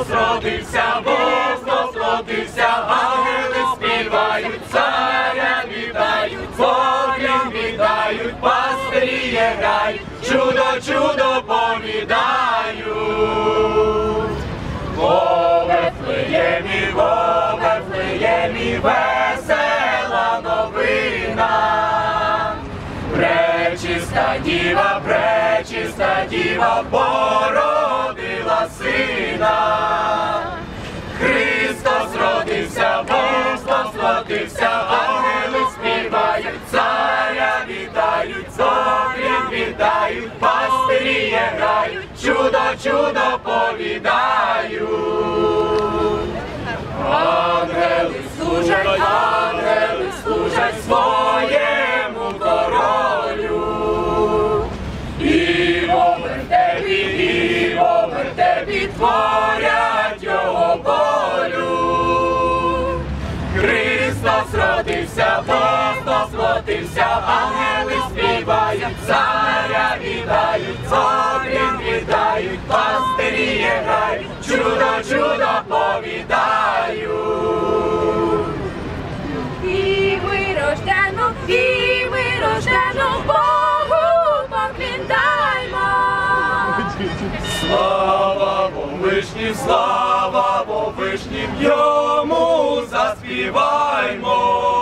Христос родився, Бог знов родився, ангели співають, царя вітають, Богів вітають, пастирі грають, чудо, чудо повідають. О Вифлеємі, весела новина, пречиста діва породила сина. Христос родився, Бог родився, ангели співають, царя вітають, Богів вітають, пастирі грають, чудо, чудо повідають. Ангели служать своєму королю, і в вертепі творять його волю. Христос родився, Бог родився, ангели співають, царя вітають, Богів вітають, пастирі грають, чудо, чудо повідають. І ми рождену Богу покліндаймо. Слава Вовишнім, йому заспіваймо.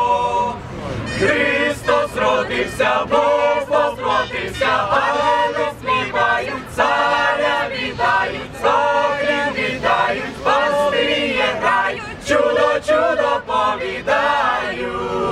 Христос родився, Бог родився, ангели співають, царя вітають, Богів вітають, пастирі грають, чудо, чудо повідають.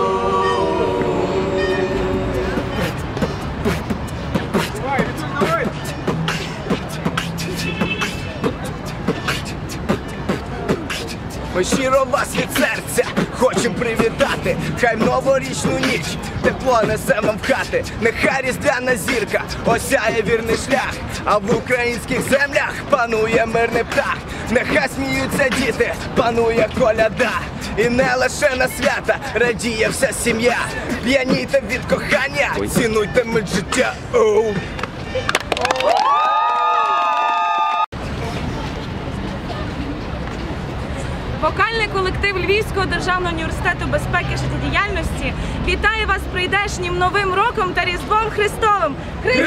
Ми щиро вас від серця хочем привітати, хай в новорічну ніч тепло несе нам в хати. Нехай різдвяна зірка осяє вірний шлях, а в українських землях панує мирний птах. Нехай сміються діти, панує коляда, і не лише на свята радіє вся сім'я. П'яніте від кохання, цінуйте мить життя. Вокальний колектив Львівського державного університету безпеки і життєдіяльності вітає вас з прийдешнім Новим роком та Різдвом Христовим!